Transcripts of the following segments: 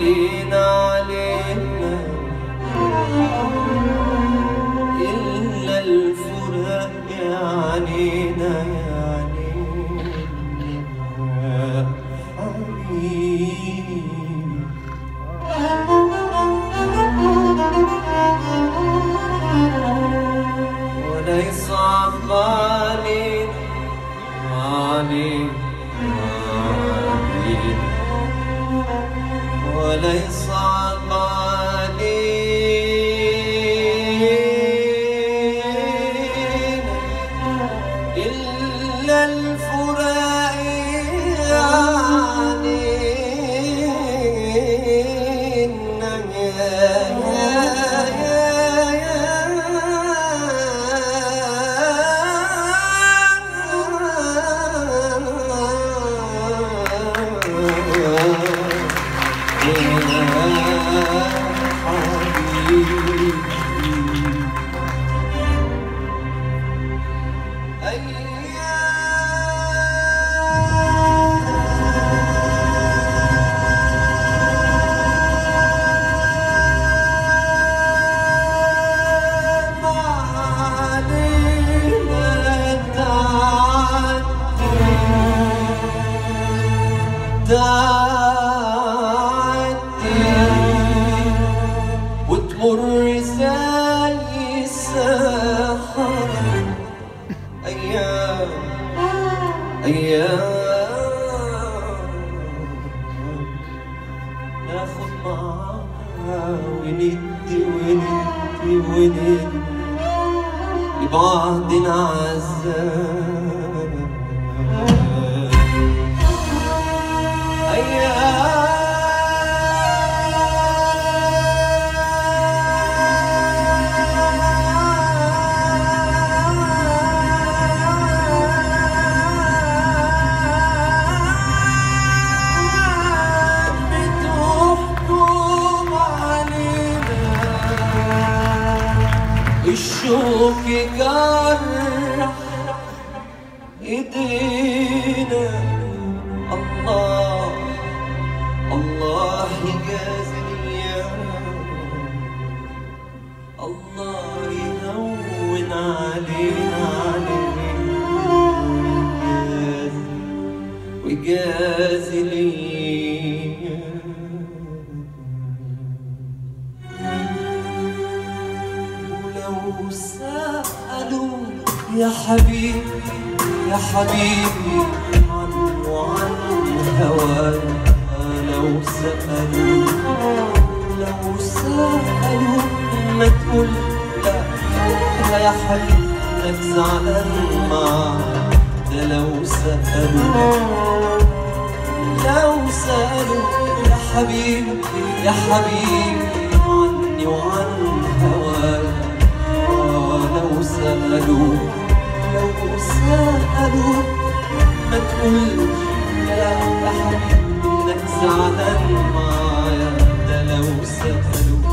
علينا علينا إلا الفراق يا عنينا يا ولا يصعب علينا ولا يصعب علينا إلا الفراق تعدي وتمر زي السحر أيام ناخد معاها وندي لبعضنا عذاب الشوق جرح ايدينا الله الله يجازي الله يهون علينا ويجازي ليا ولو سألوا يا حبيبي يا حبيبي عنه وعن هوايا لو سألوا ما تقول لا يا حبيبي انك زعلان معايا ده لو سألوا يا حبيبي يا حبيبي عني وعن هوايا لو سألوا ما تقولش لا يا حبيبي انك زعلان معايا ده لو سألوا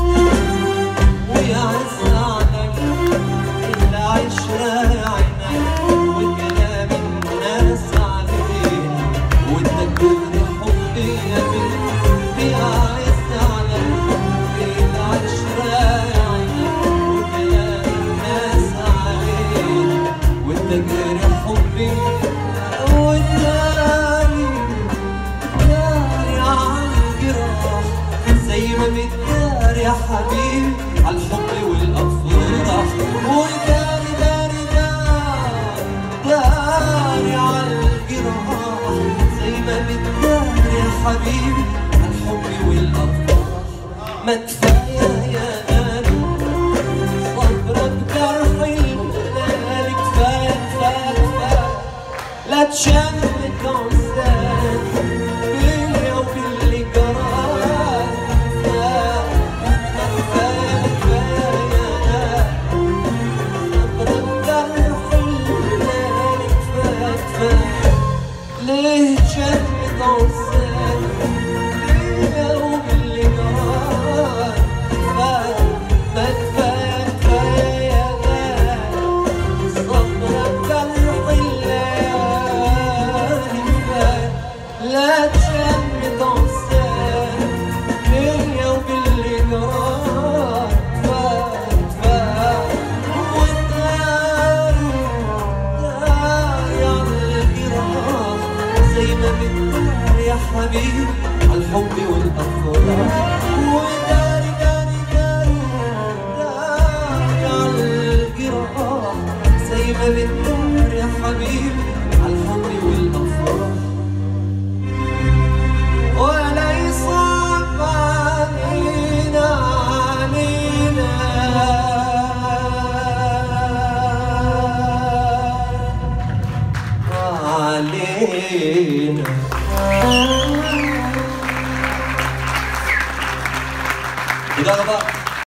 ويعز عليك العشرة يا عينيا وكلام الناس علينا وانت كل حبي يا بنتي بيعز عليك العشرة يا عينيا وكلام الناس علينا وانت جاري حبي والتاني داري عالجراح زي ما بتداري يا حبيبي عالحب والأفراح والداري داري عالجراح زي ما بتداري يا حبيبي عالحب والأفراح ما كفاية يا غالي صبرك جرحي الليالي كفاية لا تشمت عزال بيا وباللي جرالي ليه شمت عزال بيا وباللي جرالي ما كفاية يا غالي صبرك جرح الليالي حبيبي عالحب والأفراح، وداري داري داري داري عالجراح زي ما بتدار يا حبيبي عالحب والأفراح. ولا يصعب علينا علينا علينا. تודה רבה.